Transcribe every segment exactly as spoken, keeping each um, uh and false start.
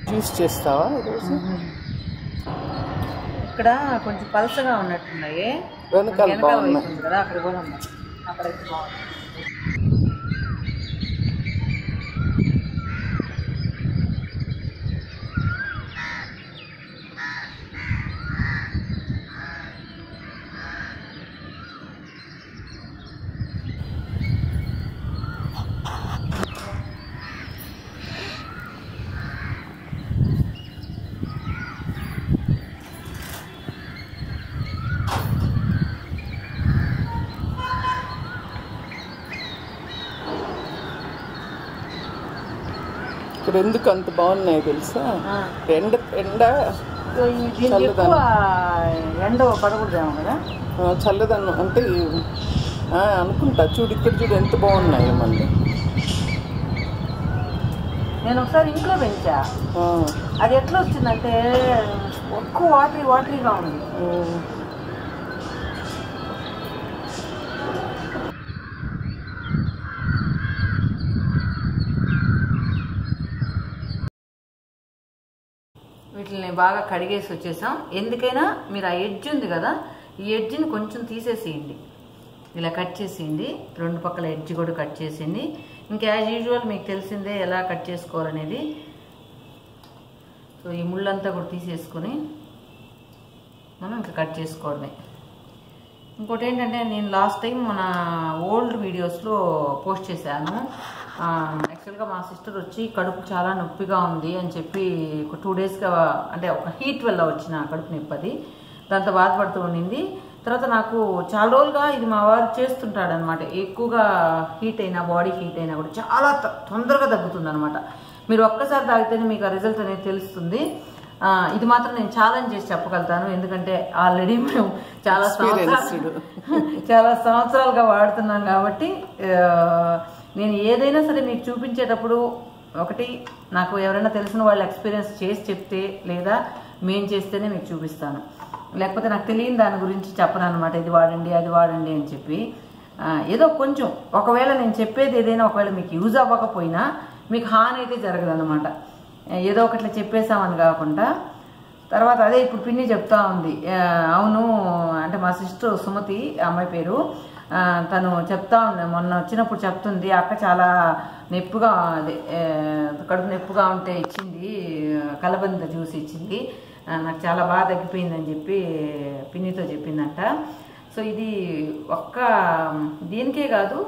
Juice చేస్తావా ఈరోజు? ఇక్కడ కొంచెం పలసగా ఉన్నట్టున్నాయి వెనకాల బాగున్నాయి కదా, అక్కడ కూడా ఉన్నాయి. అక్కడైతే బాగుంది. ఇక్కడ ఎందుకు అంత బాగున్నాయి తెలుసా? ఎండ ఎండ ఎక్కువ ఎండ పడకూడదేమో కదా, చల్లదన్నం అంటే అనుకుంటా. చూడు ఇక్కడ చూడు ఎంత బాగున్నాయి మళ్ళీ. నేను ఒకసారి ఇంట్లో పెంచా, అది ఎట్లా వచ్చిందంటే ఎక్కువ వాటరీ వాటరీగా ఉంది. వీటిని బాగా కడిగేసి వచ్చేసాం. ఎందుకైనా మీరు ఆ ఎడ్జ్ ఉంది కదా, ఈ ఎడ్జ్ని కొంచెం తీసేసేయండి, ఇలా కట్ చేసేయండి. రెండు పక్కల ఎడ్జ్ కూడా కట్ చేసేయండి. ఇంకా యాజ్ యూజువల్ మీకు తెలిసిందే ఎలా కట్ చేసుకోవాలనేది. సో ఈ ముళ్ళంతా కూడా తీసేసుకొని మనం ఇంకా కట్ చేసుకోవడమే. ఇంకోటి ఏంటంటే, నేను లాస్ట్ టైం మన ఓల్డ్ వీడియోస్లో పోస్ట్ చేశాను. యాక్చువల్గా మా సిస్టర్ వచ్చి కడుపు చాలా నొప్పిగా ఉంది అని చెప్పి ఒక టూ డేస్గా అంటే ఒక హీట్ వల్ల వచ్చిన కడుపు నొప్పి, అది దాంతో బాధపడుతూ ఉండింది. తర్వాత నాకు చాలా రోజులుగా ఇది మా వారు చేస్తుంటాడనమాట. ఎక్కువగా హీట్ అయినా, బాడీ హీట్ అయినా కూడా చాలా తొందరగా తగ్గుతుంది అనమాట. మీరు ఒక్కసారి తాగితేనే మీకు ఆ రిజల్ట్ అనేది తెలుస్తుంది. ఇది మాత్రం నేను ఛాలెంజ్ చేసి చెప్పగలుగుతాను, ఎందుకంటే ఆల్రెడీ మేము చాలా సంవత్సరాలు చాలా సంవత్సరాలుగా వాడుతున్నాం కాబట్టి. నేను ఏదైనా సరే మీకు చూపించేటప్పుడు ఒకటి నాకు ఎవరైనా తెలిసిన వాళ్ళు ఎక్స్పీరియన్స్ చేసి చెప్తే, లేదా మేము చేస్తేనే మీకు చూపిస్తాను. లేకపోతే నాకు తెలియని దాని గురించి చెప్పను అనమాట. ఇది వాడండి, అది వాడండి అని చెప్పి. ఏదో కొంచెం ఒకవేళ నేను చెప్పేది ఏదైనా ఒకవేళ మీకు యూజ్ అవ్వకపోయినా మీకు హాని అయితే జరగదు అనమాట. ఏదో ఒకటి చెప్పేసామని కాకుండా. తర్వాత అదే ఇప్పుడు పిన్ని చెప్తా ఉంది. అవును అంటే మా సిస్టర్ సుమతి అమ్మాయి పేరు, తను చెప్తా ఉంది, మొన్న వచ్చినప్పుడు చెప్తుంది, అక్క చాలా నొప్పిగా అదే కడుపు నొప్పిగా ఉంటే ఇచ్చింది, కలబంద జ్యూస్ ఇచ్చింది, నాకు చాలా బాగా తగ్గిపోయిందని చెప్పి పిన్నితో చెప్పిందంట. సో ఇది ఒక్క దీనికే కాదు,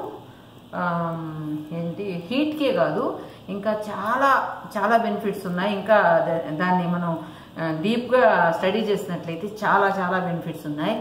ఏంటి హీట్కే కాదు, ఇంకా చాలా చాలా బెనిఫిట్స్ ఉన్నాయి. ఇంకా దాన్ని మనం డీప్గా స్టడీ చేసినట్లయితే చాలా చాలా బెనిఫిట్స్ ఉన్నాయి.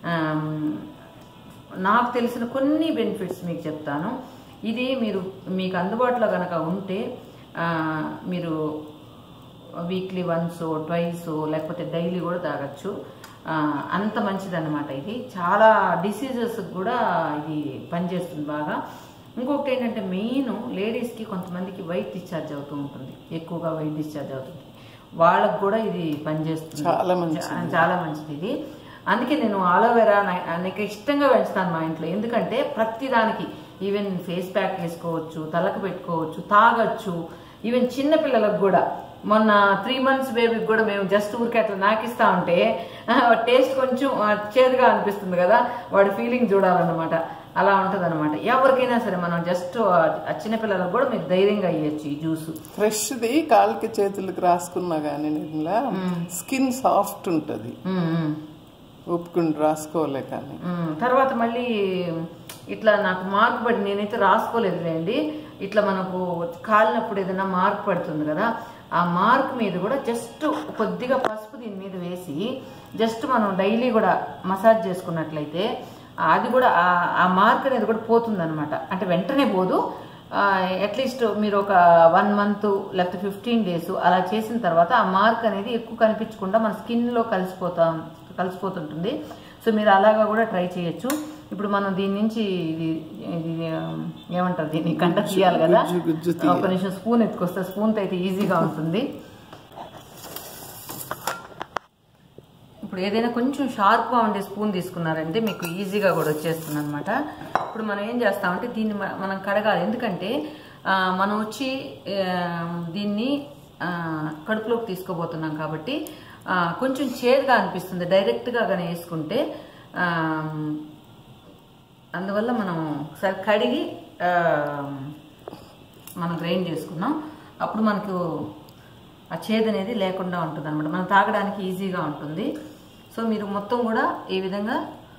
నాకు తెలిసిన కొన్ని బెనిఫిట్స్ మీకు చెప్తాను. ఇది మీరు మీకు అందుబాటులో కనుక ఉంటే మీరు వీక్లీ వన్స్ ట్వైస్ లేకపోతే డైలీ కూడా తాగొచ్చు. అంత మంచిదన్నమాట. ఇది చాలా డిసీజెస్ కూడా ఇది పనిచేస్తుంది బాగా. ఇంకొకటి ఏంటంటే మెయిన్ లేడీస్కి కొంతమందికి వైట్ డిశ్చార్జ్ అవుతూ ఉంటుంది, ఎక్కువగా వైట్ డిశ్చార్జ్ అవుతుంది, వాళ్ళకు కూడా ఇది పనిచేస్తుంది. చాలా మంచిది, చాలా మంచిది ఇది. అందుకే నేను ఆలోవెరా నాకు ఇష్టంగా పెంచుతాను మా ఇంట్లో. ఎందుకంటే ప్రతి దానికి ఈవెన్ ఫేస్ ప్యాక్ వేసుకోవచ్చు, తలకు పెట్టుకోవచ్చు, తాగొచ్చు. ఈవెన్ చిన్నపిల్లలకు కూడా మొన్న త్రీ మంత్స్ బేబీకి కూడా మేము జస్ట్ ఊరికే అట్లా నాకిస్తా ఉంటే టేస్ట్ కొంచెం చేదుగా అనిపిస్తుంది కదా, వాడి ఫీలింగ్ చూడాలన్నమాట. అలా ఉంటుంది అనమాట. ఎవరికైనా సరే మనం జస్ట్ చిన్నపిల్లలకు కూడా మీరు ధైర్యంగా ఇవ్వచ్చు ఈ జ్యూస్. ఫ్రెష్ది కాళ్ళకి చేతులకు రాసుకున్నా కానీ నిర్మలా స్కిన్ సాఫ్ట్ ఉంటుంది, ఒప్పుకుని రాసుకోలే. కానీ తర్వాత మళ్ళీ ఇట్లా నాకు మార్క్ పడి నేనైతే రాసుకోలేదులేండి. ఇట్లా మనకు కాలినప్పుడు ఏదైనా మార్క్ పడుతుంది కదా, ఆ మార్క్ మీద కూడా జస్ట్ కొద్దిగా పసుపు దీని మీద వేసి జస్ట్ మనం డైలీ కూడా మసాజ్ చేసుకున్నట్లయితే అది కూడా ఆ మార్క్ అనేది కూడా పోతుంది అనమాట. అంటే వెంటనే పోదు, అట్లీస్ట్ మీరు ఒక వన్ మంత్ లేకపోతే ఫిఫ్టీన్ డేస్ అలా చేసిన తర్వాత ఆ మార్క్ అనేది ఎక్కువ కనిపించకుండా మన స్కిన్లో కలిసిపోతా కలిసిపోతుంటుంది. సో మీరు అలాగా కూడా ట్రై చేయొచ్చు. ఇప్పుడు మనం దీని నుంచి ఇది ఇది ఏమంటారు, దీన్ని కంట తీయాలి కదా, ఒక నిమిషం స్పూన్ ఎత్తుకొస్తే స్పూన్తో అయితే ఈజీగా ఉంటుంది. ఇప్పుడు ఏదైనా కొంచెం షార్ప్గా ఉండే స్పూన్ తీసుకున్నారంటే మీకు ఈజీగా కూడా వచ్చేస్తుంది అనమాట. ఇప్పుడు మనం ఏం చేస్తామంటే దీన్ని మనం కడగాలి. ఎందుకంటే మనం వచ్చి దీన్ని కడుపులోకి తీసుకోబోతున్నాం కాబట్టి కొంచెం చేదుగా అనిపిస్తుంది డైరెక్ట్గా కానీ వేసుకుంటే. అందువల్ల మనం ఒకసారి కడిగి మనం గ్రైండ్ చేసుకున్నాం. అప్పుడు మనకు ఆ చేదు అనేది లేకుండా ఉంటుంది అనమాట, మనం తాగడానికి ఈజీగా ఉంటుంది. సో మీరు మొత్తం కూడా ఈ విధంగా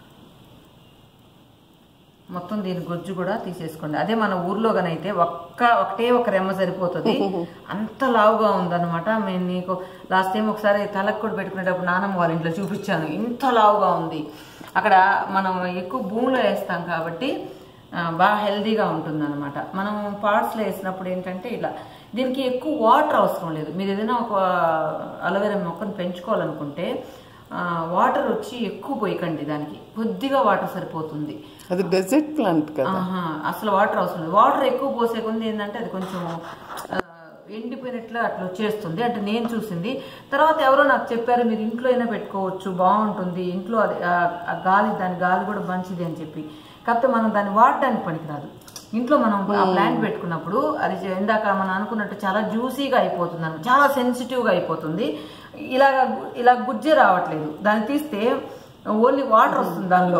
మొత్తం దీని గుజ్జు కూడా తీసేసుకోండి. అదే మన ఊర్లో గనైతే ఒక్క ఒకటే ఒక రెమ్మ సరిపోతుంది, అంత లావుగా ఉందన్నమాట. నేను నీకు లాస్ట్ టైం ఒకసారి తలకు కూడా పెట్టుకునేటప్పుడు నానమ్మ వాళ్ళ ఇంట్లో చూపించాను, ఇంత లావుగా ఉంది. అక్కడ మనం ఎక్కువ భూమిలో వేస్తాం కాబట్టి బాగా హెల్దీగా ఉంటుంది అనమాట. మనం పార్ట్స్లో వేసినప్పుడు ఏంటంటే ఇలా దీనికి ఎక్కువ వాటర్ అవసరం లేదు. మీరు ఏదైనా ఒక అలోవెరా మొక్కను పెంచుకోవాలనుకుంటే వాటర్ వచ్చి ఎక్కువ పోయకండి, దానికి కొద్దిగా వాటర్ సరిపోతుంది. అది డెజర్ట్ ప్లాంట్ కదా, అసలు వాటర్ అవసరం లేదు. వాటర్ ఎక్కువ పోసే కొంది ఏంటంటే అది కొంచెం ఎండిపోయినట్లు అట్లా వచ్చేస్తుంది అంటే నేను చూసింది. తర్వాత ఎవరో నాకు చెప్పారు మీరు ఇంట్లో అయినా పెట్టుకోవచ్చు బాగుంటుంది, ఇంట్లో అది గాలి దాని గాలి కూడా మంచిది అని చెప్పి. కాకపోతే మనం దాన్ని వాడడానికి పనికిరాదు. ఇంట్లో మనం ఆ ప్లాంట్ పెట్టుకున్నప్పుడు అది ఇందాక మనం అనుకున్నట్టు చాలా జ్యూసీగా అయిపోతుంది అన్నమాట, చాలా సెన్సిటివ్గా అయిపోతుంది. ఇలాగ ఇలా గుజ్జే రావట్లేదు, దాన్ని తీస్తే ఓన్లీ వాటర్ వస్తుంది దానిలో.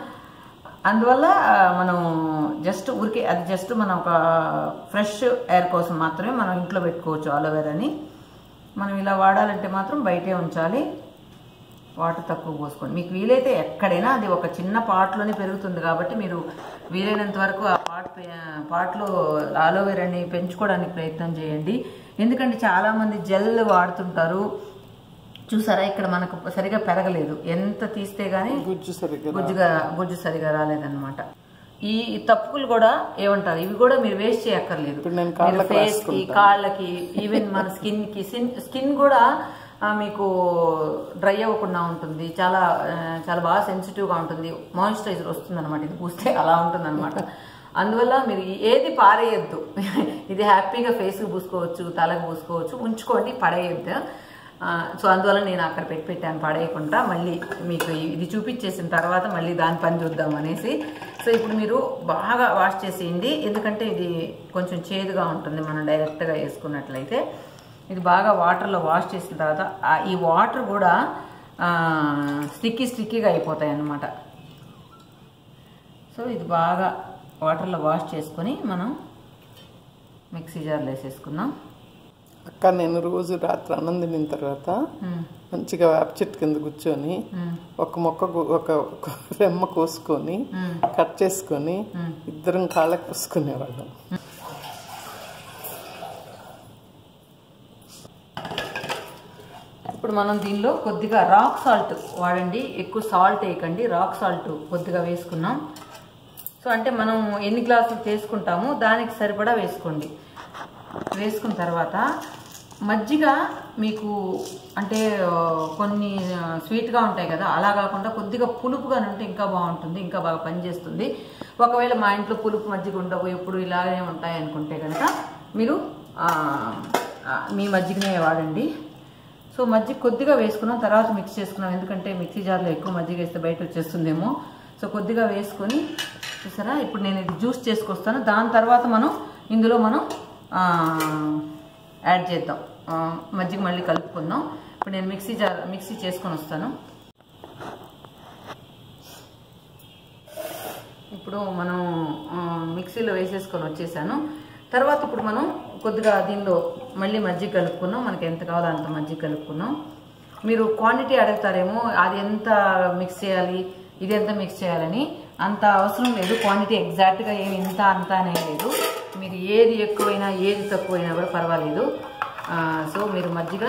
అందువల్ల మనం జస్ట్ ఊరికే అది జస్ట్ మనం ఒక ఫ్రెష్ ఎయిర్ కోసం మాత్రమే మనం ఇంట్లో పెట్టుకోవచ్చు అలోవెరాని. మనం ఇలా వాడాలంటే మాత్రం బయటే ఉంచాలి, వాటర్ తక్కువ పోసుకోండి. మీకు వీలైతే ఎక్కడైనా అది ఒక చిన్న పాట్లోనే పెరుగుతుంది కాబట్టి మీరు వీలైనంత వరకు ఆ పాట్ పాట్లో అలోవెరాని పెంచుకోవడానికి ప్రయత్నం చేయండి. ఎందుకంటే చాలామంది జెల్ వాడుతుంటారు, చూసారా ఇక్కడ మనకు సరిగా పెరగలేదు, ఎంత తీస్తే గానీ గుజ్జు సరిగా గుజ్జుగా గుజ్జు సరిగా రాలేదన్నమాట. ఈ తప్పులు కూడా ఏమంటారు, ఇవి కూడా మీరు వేస్ట్ చేయక్కర్లేదు. ఫేస్ కి, కాళ్ళకి, ఈవెన్ మన స్కిన్ కి, స్కిన్ కూడా మీకు డ్రై అవ్వకుండా ఉంటుంది, చాలా చాలా బాగా సెన్సిటివ్గా ఉంటుంది, మాయిశ్చరైజర్ వస్తుంది అనమాట ఇది పూస్తే, అలా ఉంటుంది అనమాట. అందువల్ల మీరు ఏది పారేయద్దు, ఇది హ్యాపీగా ఫేస్కి పూసుకోవచ్చు, తలకు పూసుకోవచ్చు, ఉంచుకోండి, పడేయద్దు. సో అందువల్ల నేను అక్కడ పెట్టి పెట్టాను పడేయకుండా. మళ్ళీ మీకు ఇది చూపించేసిన తర్వాత మళ్ళీ దాని పని చూద్దాం అనేసి. సో ఇప్పుడు మీరు బాగా వాష్ చేసేయండి, ఎందుకంటే ఇది కొంచెం చేదుగా ఉంటుంది మనం డైరెక్ట్గా వేసుకున్నట్లయితే. ఇది బాగా వాటర్లో వాష్ చేసిన తర్వాత ఈ వాటర్ కూడా స్టిక్కీ స్టిక్కీగా అయిపోతాయి అన్నమాట. సో ఇది బాగా వాటర్లో వాష్ చేసుకొని మనం మిక్సీ జార్లో వేసేసుకుందాం. అక్క నేను రోజు రాత్రి అన్నం తిన్న తర్వాత మంచిగా వేప చెట్టు కింద కూర్చొని ఒక మొక్క ఒక రెమ్మ కోసుకొని కట్ చేసుకొని ఇద్దరం కాళ్ళకి పూసుకునేవాళ్ళం. ఇప్పుడు మనం దీనిలో కొద్దిగా రాక్ సాల్ట్ వాడండి, ఎక్కువ సాల్ట్ వేయకండి, రాక్ సాల్ట్ కొద్దిగా వేసుకున్నాం. సో అంటే మనం ఎన్ని గ్లాసులు తీసుకుంటామో దానికి సరిపడా వేసుకోండి. వేసుకున్న తర్వాత మజ్జిగ మీకు అంటే కొన్ని స్వీట్గా ఉంటాయి కదా, అలా కాకుండా కొద్దిగా పులుపుగా ఉంటే ఇంకా బాగుంటుంది, ఇంకా బాగా పనిచేస్తుంది. ఒకవేళ మా ఇంట్లో పులుపు మజ్జిగ ఉండవు, ఎప్పుడు ఇలాగే ఉంటాయి అనుకుంటే కనుక మీరు మీ మజ్జిగనే వాడండి. సో మజ్జిగ కొద్దిగా వేసుకున్నాం, తర్వాత మిక్స్ చేసుకున్నాం, ఎందుకంటే మిక్సీ జార్లో ఎక్కువ మజ్జిగ వేస్తే బయట వచ్చేస్తుందేమో. సో కొద్దిగా వేసుకొని చూసారా, ఇప్పుడు నేను ఇది జ్యూస్ చేసుకొస్తాను, దాని తర్వాత మనం ఇందులో మనం యాడ్ చేద్దాం, మజ్జిగ మళ్ళీ కలుపుకుందాం. ఇప్పుడు నేను మిక్సీ జార్ మిక్సీ చేసుకొని వస్తాను. ఇప్పుడు మనం మిక్సీలో వేసేసుకొని వచ్చేసాను. తర్వాత ఇప్పుడు మనం కొద్దిగా దీనిలో మళ్ళీ మజ్జిగ కలుపుకున్నాం, మనకి ఎంత కావాలో అంత మజ్జిగ కలుపుకున్నాం. మీరు క్వాంటిటీ అడుగుతారేమో, అది ఎంత మిక్స్ చేయాలి, ఇది ఎంత మిక్స్ చేయాలని. అంత అవసరం లేదు, క్వాంటిటీ ఎగ్జాక్ట్గా ఏమి ఇంత అంత అనే లేదు. మీరు ఏది ఎక్కువైనా ఏది తక్కువైనా కూడా పర్వాలేదు. సో మీరు మజ్జిగ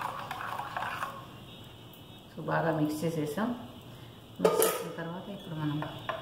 సో బాగా మిక్స్ చేసేసాం. మిక్స్ చేసిన తర్వాత ఇప్పుడు మనం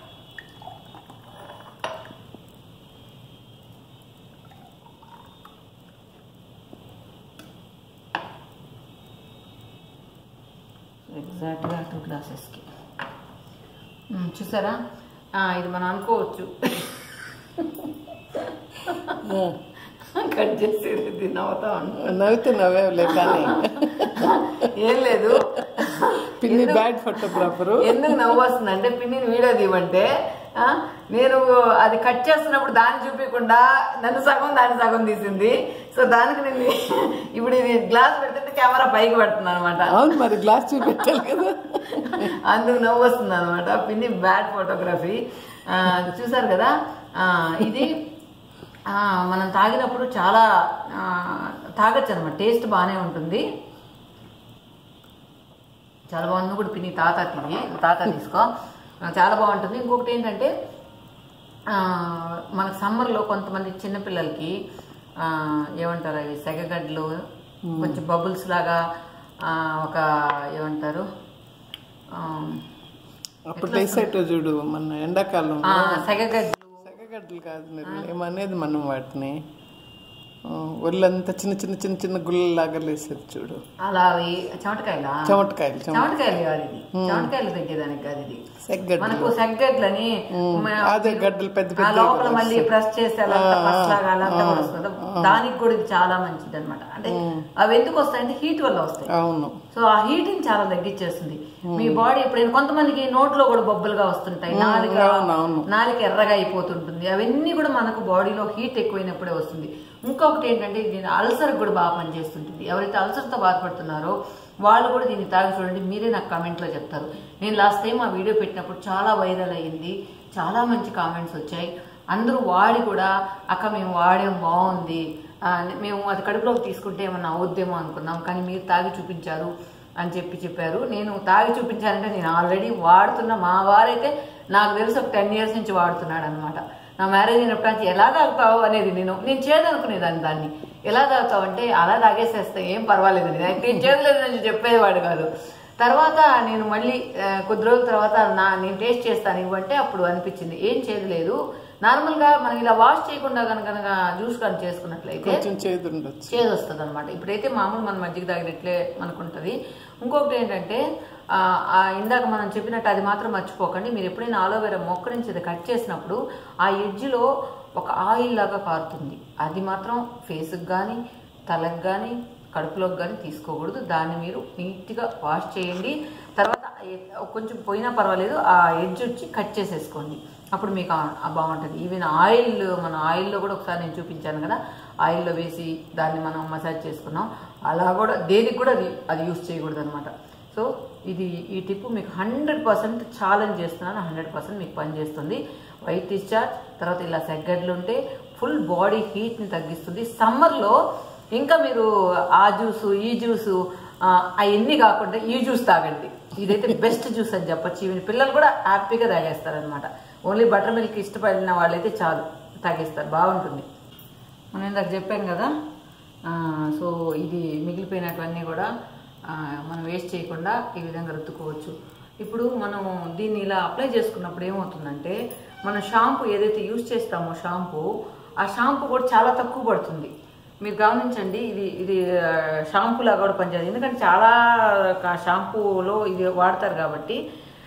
ఎగ్జాక్ట్గా టూ గ్లాసెస్కి చూసారా, ఇది మనం అనుకోవచ్చు కట్ చేసేది నవ్వుతా ఉంటాను. నవ్వుతూ నవ్వేవులే కానీ ఏం లేదు, పిన్ని బ్యాడ్ ఫోటోగ్రాఫరు. ఎందుకు నవ్వు వస్తుంది అంటే పిన్నిని వీడియో తీయమంటే నేను అది కట్ చేస్తున్నప్పుడు దాన్ని చూపించకుండా నన్ను సగం దాన్ని సగం తీసింది. సో దానికి నేను ఇప్పుడు ఇది గ్లాస్ పెడుతుంటే కెమెరా పైకి పెడుతుంది అనమాట. అవును మరి గ్లాస్ చూపెట్టాలి కదా, అందుకు నవ్వు వస్తుంది అనమాట. పిన్ని బ్యాడ్ ఫోటోగ్రఫీ. చూసారు కదా, ఇది మనం తాగినప్పుడు చాలా తాగొచ్చు అనమాట. టేస్ట్ బాగానే ఉంటుంది, చాలా బాగుంది కూడా. పిన్ని తాత తిని తాత తీసుకో, చాలా బాగుంటుంది. ఇంకొకటి ఏంటంటే మనకు సమ్మర్లో కొంతమంది చిన్నపిల్లలకి ఏమంటారు అవి సెగగడ్డలు కొంచెం బబుల్స్ లాగా ఒక ఏమంటారు అప్పుడు వేసేటో చూడు మన ఎండాకాలం సెగగడ్డలు. సెగగడ్డలు కాదు ఏమనేది మనం వాటిని ఒళ్ళంతా చిన్న చిన్న చిన్న చిన్న గుళ్ళలాగా లేసేది చూడు. అలా అవి చెమటకాయలు చెమటకాయలు చెమటకాయలు కాదు ఇది, చెమటకాయలు తగ్గేదానికి కాదు ఇది. సెగ్గడ్డలు మనకు సెగ్గడ్లని అదే గడ్డలు పెద్ద పెద్ద లోపల మళ్ళీ ప్రెస్ చేస్తే అలాగా అలాంటి వస్తుంది. దానికి కూడా ఇది చాలా మంచిది అనమాట. అంటే అవి ఎందుకు వస్తాయంటే హీట్ వల్ల వస్తాయి. అవును. సో ఆ హీట్ ని చాలా తగ్గించేస్తుంది మీ బాడీ. ఎప్పుడైనా కొంతమందికి నోట్లో కూడా బొబ్బలుగా వస్తుంటాయి, నాలుక నాలుక ఎర్రగా అయిపోతుంటుంది. అవన్నీ కూడా మనకు బాడీలో హీట్ ఎక్కువైనప్పుడే వస్తుంది. ఇంకొకటి ఏంటంటే దీని అల్సర్ కూడా బాగా పనిచేస్తుంటుంది. ఎవరైతే అల్సర్తో బాధపడుతున్నారో వాళ్ళు కూడా దీన్ని తాగి చూడండి, మీరే నాకు కామెంట్లో చెప్తారు. నేను లాస్ట్ టైం ఆ వీడియో పెట్టినప్పుడు చాలా వైరల్ అయ్యింది, చాలా మంచి కామెంట్స్ వచ్చాయి. అందరూ వాడి కూడా అక్క మేము వాడాం బాగుంది, మేము అది కడుపులోకి తీసుకుంటే ఏమన్నా అవుద్దేమో అనుకున్నాం, కానీ మీరు తాగి చూపించారు అని చెప్పి చెప్పారు. నేను తాగి చూపించాలంటే నేను ఆల్రెడీ వాడుతున్నా. మా వారైతే నాకు తెలిసి ఒక టెన్ ఇయర్స్ నుంచి వాడుతున్నాడు అనమాట. నా మ్యారేజ్ అయినప్పటి నుంచి ఎలా తాగుతావు అనేది నేను నేను చేయదనుకునేదాన్ని. దాన్ని ఎలా తాగుతావు అంటే అలా తాగేసేస్తే ఏం పర్వాలేదు, నేను చేయలేదు అని చెప్పేవాడు కాదు. తర్వాత నేను మళ్ళీ కొద్ది రోజుల తర్వాత నా నేను టేస్ట్ చేస్తాను ఇవ్వంటే అప్పుడు అనిపించింది ఏం చేయలేదు. నార్మల్గా మనం ఇలా వాష్ చేయకుండా కనుక జ్యూస్ కానీ చేసుకున్నట్లయితే చేదు వస్తుంది అనమాట. ఇప్పుడైతే మామూలు మన మజ్జిగ తాగినట్లే మనకుంటుంది. ఇంకొకటి ఏంటంటే ఇందాక మనం చెప్పినట్టు అది మాత్రం మర్చిపోకండి. మీరు ఎప్పుడైనా ఆలోవేరా మొక్క నుంచి అది కట్ చేసినప్పుడు ఆ ఎడ్జ్లో ఒక ఆయిల్ లాగా కారుతుంది. అది మాత్రం ఫేస్కి కానీ తలకు కానీ కడుపులోకి కానీ తీసుకోకూడదు. దాన్ని మీరు నీట్గా వాష్ చేయండి. తర్వాత కొంచెం పోయినా పర్వాలేదు, ఆ ఎడ్జ్ వచ్చి కట్ చేసేసుకోండి, అప్పుడు మీకు బాగుంటుంది. ఈవెన్ ఆయిల్ మన ఆయిల్లో కూడా ఒకసారి నేను చూపించాను కదా, ఆయిల్లో వేసి దాన్ని మనం మసాజ్ చేసుకున్నాం, అలా కూడా దేనికి కూడా అది అది యూస్ చేయకూడదు అనమాట. సో ఇది ఈ టిప్ మీకు హండ్రెడ్ పర్సెంట్ ఛాలెంజ్ చేస్తున్నాను, హండ్రెడ్ పర్సెంట్ మీకు పనిచేస్తుంది. వైట్ డిశ్చార్జ్, తర్వాత ఇలా సెగ్గడ్లు ఉంటే ఫుల్ బాడీ హీట్ని తగ్గిస్తుంది. సమ్మర్లో ఇంకా మీరు ఆ జ్యూసు ఈ జ్యూసు అవన్నీ కాకుండా ఈ జ్యూస్ తాగండి. ఇదైతే బెస్ట్ జ్యూస్ అని చెప్పచ్చు. ఈవెన్ పిల్లలు కూడా హ్యాపీగా తాగేస్తారనమాట. ఓన్లీ బటర్ మిల్క్ ఇష్టపడిన వాళ్ళైతే చాలు తాగేస్తారు, బాగుంటుంది. మనం ఇందాక చెప్పాను కదా, సో ఇది మిగిలిపోయినటువన్నీ కూడా మనం వేస్ట్ చేయకుండా ఈ విధంగా రుద్దుకోవచ్చు. ఇప్పుడు మనం దీన్ని ఇలా అప్లై చేసుకున్నప్పుడు ఏమవుతుందంటే మనం షాంపూ ఏదైతే యూజ్ చేస్తామో షాంపూ ఆ షాంపూ కూడా చాలా తక్కువ పడుతుంది. మీరు గమనించండి, ఇది ఇది షాంపూ లాగా కూడా పనిచేస్తుంది. ఎందుకంటే చాలా షాంపూలో ఇది వాడతారు కాబట్టి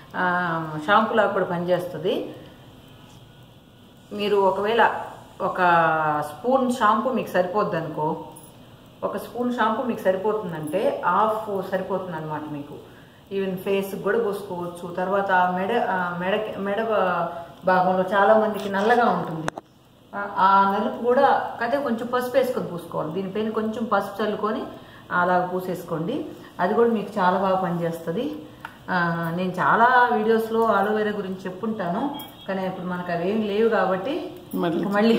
షాంపూ లాగా కూడా పనిచేస్తుంది. మీరు ఒకవేళ ఒక స్పూన్ షాంపూ మీకు సరిపోద్ది అనుకో, ఒక స్పూన్ షాంపూ మీకు సరిపోతుందంటే హాఫ్ సరిపోతుంది అనమాట మీకు. ఈవెన్ ఫేస్కి కూడా పూసుకోవచ్చు. తర్వాత మెడ మెడ మెడ భాగంలో చాలామందికి నల్లగా ఉంటుంది, ఆ నలుపు కూడా కదే కొంచెం పసుపు వేసుకొని పూసుకోవాలి. దీనిపైన కొంచెం పసుపు చల్లుకొని అలాగ పూసేసుకోండి, అది కూడా మీకు చాలా బాగా పనిచేస్తుంది. నేను చాలా వీడియోస్లో ఆలోవేరా గురించి చెప్పుంటాను, కానీ ఇప్పుడు మనకు అవేం లేవు కాబట్టి మళ్ళీ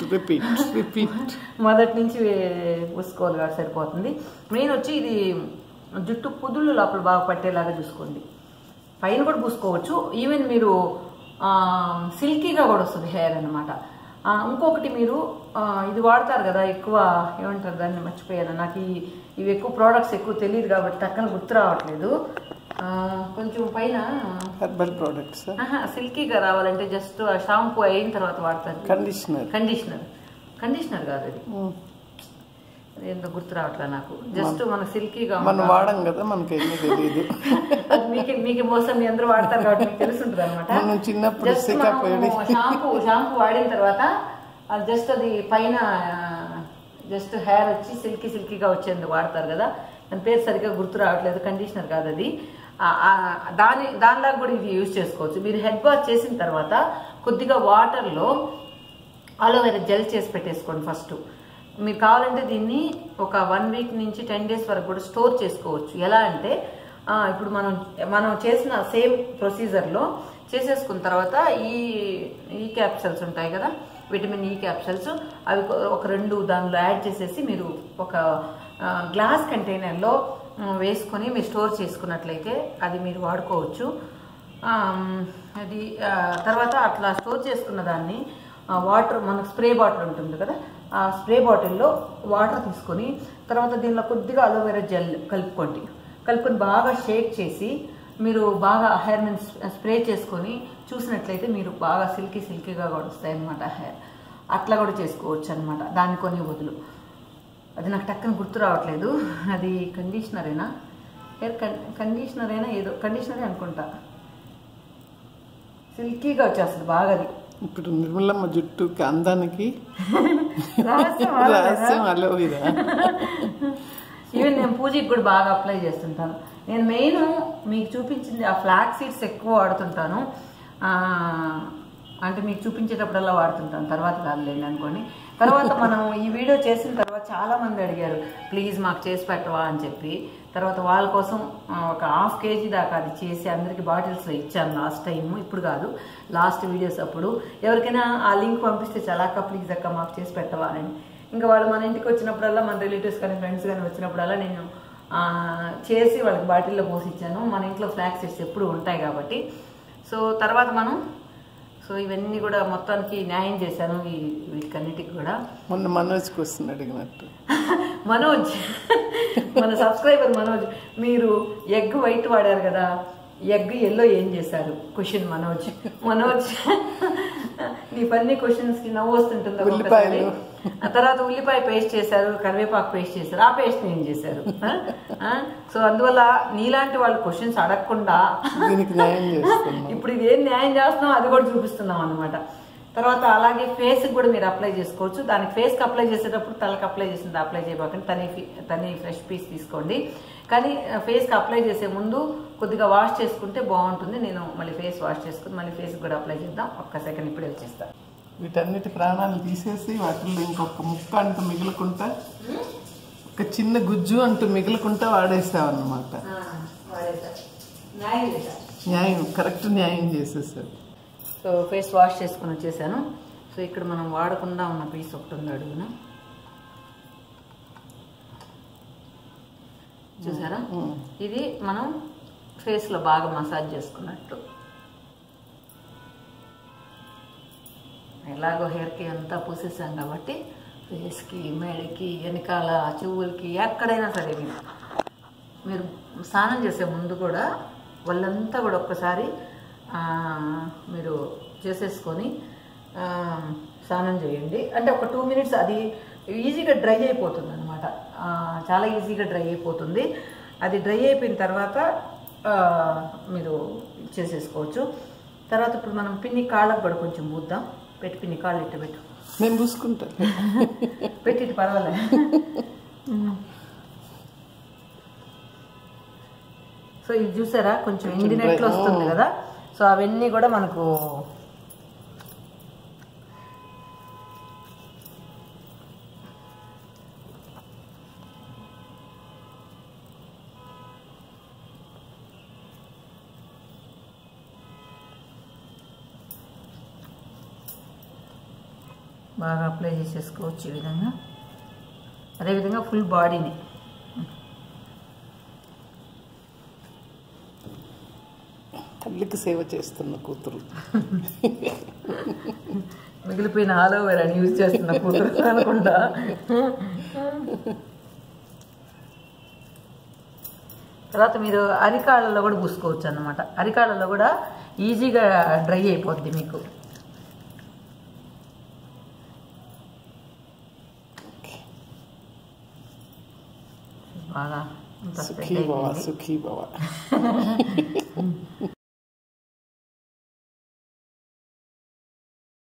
మొదటి నుంచి పూసుకోవాలి కాబట్టి సరిపోతుంది. మెయిన్ వచ్చి ఇది జుట్టు కుదుళ్ళు లోపల బాగా పట్టేలాగా చూసుకోండి. పైన కూడా పూసుకోవచ్చు, ఈవెన్ మీరు సిల్కీగా కూడా వస్తుంది హెయిర్ అనమాట. ఇంకొకటి మీరు ఇది వాడతారు కదా ఎక్కువ, ఏమంటారు దాన్ని మర్చిపోయాను, నాకు ఈ ఇవి ఎక్కువ ప్రోడక్ట్స్ ఎక్కువ తెలియదు కాబట్టి టక్కన గుర్తు రావట్లేదు. కొంచెం పైన హెర్బల్ ప్రోడక్ట్స్ సిల్కీగా రావాలంటే జస్ట్ షాంపూ అయిన తర్వాత వాడతారు కండిషనర్. కండిషనర్ కండిషనర్ కాదు అది, ఏందో గుర్తు రావట్లేదు నాకు. జస్ట్ మన సిల్కీగా మనం వాడం కదా, మనకి తెలియదు. మీకు మీకు మోసం మీ అందరూ వాడతారు కాబట్టి మీకు తెలుసుంటుంది అనమాట. చిన్నప్పుడు షాంపూ షాంపూ వాడిన తర్వాత జస్ట్ అది పైన జస్ట్ హెయిర్ వచ్చి సిల్కీ సిల్కీగా వచ్చేందుకు వాడతారు కదా, దాని పేరు సరిగ్గా గుర్తు రావట్లేదు, కండిషనర్ కాదు అది. దాని దానిలాగా కూడా ఇది యూజ్ చేసుకోవచ్చు. మీరు హెడ్ వాష్ చేసిన తర్వాత కొద్దిగా వాటర్లో అలోవెరా జెల్ చేసి పెట్టేసుకోండి ఫస్ట్. మీరు కావాలంటే దీన్ని ఒక వన్ వీక్ నుంచి టెన్ డేస్ వరకు కూడా స్టోర్ చేసుకోవచ్చు. ఎలా అంటే ఇప్పుడు మనం మనం చేసిన సేమ్ ప్రొసీజర్లో చేసేసుకున్న తర్వాత ఈ ఈ క్యాప్సల్స్ ఉంటాయి కదా, విటమిన్ ఈ క్యాప్సల్స్, అవి ఒక రెండు దానిలో యాడ్ చేసేసి మీరు ఒక గ్లాస్ కంటైనర్లో వేసుకొని మీరు స్టోర్ చేసుకున్నట్లయితే అది మీరు వాడుకోవచ్చు. అది తర్వాత అట్లా స్టోర్ చేసుకున్న దాన్ని వాటర్, మనకు స్ప్రే బాటిల్ ఉంటుంది కదా, ఆ స్ప్రే బాటిల్లో వాటర్ తీసుకొని తర్వాత దీనిలో కొద్దిగా అలోవెరా జెల్ కలుపుకోండి. కలుపుకొని బాగా షేక్ చేసి మీరు బాగా హెయిర్ మీద స్ప్రే చేసుకొని చూసినట్లయితే మీరు బాగా సిల్కీ సిల్కీగా కూడా వస్తాయి అన్నమాట హెయిర్. అట్లా కూడా చేసుకోవచ్చు అనమాట దాన్ని కొని బదులు. అది నాకు టక్కన గుర్తు రావట్లేదు, అది కండిషనరేనా హెయిర్ కండిషనరేనా ఏదో కండిషనరే అనుకుంటా. సిల్కీగా వచ్చేస్తుంది బాగా అది. ఇప్పుడు నిర్మలమ్మ జుట్టుకి అందానికి రహస్యం అలోవెరా. ఈవెన్ నేను పూజకి కూడా బాగా అప్లై చేస్తుంటాను. నేను మెయిన్ మీకు చూపించింది ఆ ఫ్లాక్ సీడ్స్ ఎక్కువ వాడుతుంటాను, అంటే మీకు చూపించేటప్పుడల్లా వాడుతుంటాను, తర్వాత కాదులేండి అనుకోండి. తర్వాత మనం ఈ వీడియో చేసిన తర్వాత చాలామంది అడిగారు ప్లీజ్ మాకు చేసి పెట్టవా అని చెప్పి. తర్వాత వాళ్ళ కోసం ఒక హాఫ్ కేజీ దాకా అది చేసి అందరికీ బాటిల్స్లో ఇచ్చాను లాస్ట్ టైం, ఇప్పుడు కాదు లాస్ట్ వీడియోస్ అప్పుడు. ఎవరికైనా ఆ లింక్ పంపిస్తే చాలా అక్క ప్లీజ్ అక్క మాకు చేసి పెట్టవా అని. ఇంకా వాళ్ళు మన ఇంటికి వచ్చినప్పుడల్లా, మన రిలేటివ్స్ కానీ ఫ్రెండ్స్ కానీ వచ్చినప్పుడల్లా నేను చేసి వాళ్ళకి బాటిల్లో పోసి ఇచ్చాను. మన ఇంట్లో ఫ్లాక్స్ సీడ్స్ ఎప్పుడు ఉంటాయి కాబట్టి. సో తర్వాత మనం సో ఇవన్నీ కూడా మొత్తానికి న్యాయం చేశాను ఈ వీటికన్నిటికి కూడా. మొన్న మనోజ్ క్వశ్చన్ అడిగినట్టు మనోజ్ మన సబ్స్క్రైబర్ మనోజ్, మీరు ఎగ్ వైట్ వాడారు కదా, ఎగ్ ఎల్లో ఏం చేశారు క్వశ్చన్ మనోజ్. మనోజ్ నీ పన్ని క్వశ్చన్స్ కి నవ్వు వస్తుంటుంది ఒక్కొక్కసారి. ఆ తర్వాత ఉల్లిపాయ పేస్ట్ చేశారు, కరివేపాకు పేస్ట్ చేశారు, ఆ పేస్ట్ ఏం చేశారు. సో అందువల్ల నీలాంటి వాళ్ళు క్వశ్చన్స్ అడగకుండా ఇప్పుడు ఇది ఏం న్యాయం చేస్తున్నాం అది కూడా చూపిస్తున్నాం అనమాట. తర్వాత అలాగే ఫేస్కి కూడా మీరు అప్లై చేసుకోవచ్చు. దానికి ఫేస్కి అప్లై చేసేటప్పుడు తలకి అప్లై చేసింది అప్లై చేయబాకండి, తని తని ఫ్రెష్ పీస్ తీసుకోండి. కానీ ఫేస్కి అప్లై చేసే ముందు కొద్దిగా వాష్ చేసుకుంటే బాగుంటుంది. నేను మళ్ళీ ఫేస్ వాష్ చేసుకుని మళ్ళీ ఫేస్కి కూడా అప్లై చేద్దాం. ఒక్క సెకండ్ ఇప్పుడే వచ్చేస్తాను. వీటన్నిటి ప్రాణాలు తీసేసి వాటిల్లో ఇంకొక ముక్క అంటూ మిగులుకుంటా, ఒక చిన్న గుజ్జు అంటూ మిగులుకుంటా వాడేసావన్నమాట. న్యాయం, కరెక్ట్ న్యాయం చేసేసారు. సో ఫేస్ వాష్ చేసుకుని వచ్చేసాను. సో ఇక్కడ మనం వాడకుండా ఉన్న పీస్ ఒకటి ఉంది అడుగున, చూసారా? ఇది మనం ఫేస్లో బాగా మసాజ్ చేసుకున్నట్టు. ఎలాగో హెయిర్కి అంతా పూసేసాం కాబట్టి ఫేస్కి, మెడకి, వెనకాల చెవులకి ఎక్కడైనా సరే మీరు మీరు స్నానం చేసే ముందు కూడా వాళ్ళంతా కూడా ఒక్కసారి మీరు చేసేసుకొని స్నానం చేయండి. అంటే ఒక టూ మినిట్స్ అది ఈజీగా డ్రై అయిపోతుంది అనమాట, చాలా ఈజీగా డ్రై అయిపోతుంది. అది డ్రై అయిపోయిన తర్వాత మీరు చేసేసుకోవచ్చు. తర్వాత ఇప్పుడు మనం పిన్ని కాళ్ళకు కూడా కొంచెం పూద్దాం. పెట్టి పిన్ని కాళ్ళు ఇట్టు పెట్టు, నేను పూసుకుంటాను. పెట్టి పర్వాలేదు. సో ఇది చూసారా కొంచెం ఎండినట్లు వస్తుంది కదా. సో అవన్నీ కూడా మనకు బాగా అప్లై చేసేసుకోవచ్చు ఈ విధంగా. అదేవిధంగా ఫుల్ బాడీని తల్లికి సేవ చేస్తున్న కూతురు, మిగిలిపోయిన ఆలోవేరాని యూజ్ చేస్తున్న కూతురు అనుకుంటా. తర్వాత మీరు అరికాళ్ళలో కూడా పూసుకోవచ్చు అన్నమాట. అరికాళ్ళలో కూడా ఈజీగా డ్రై అయిపోద్ది మీకు. బాగా సుఖీ భవ, సుఖీ భవ.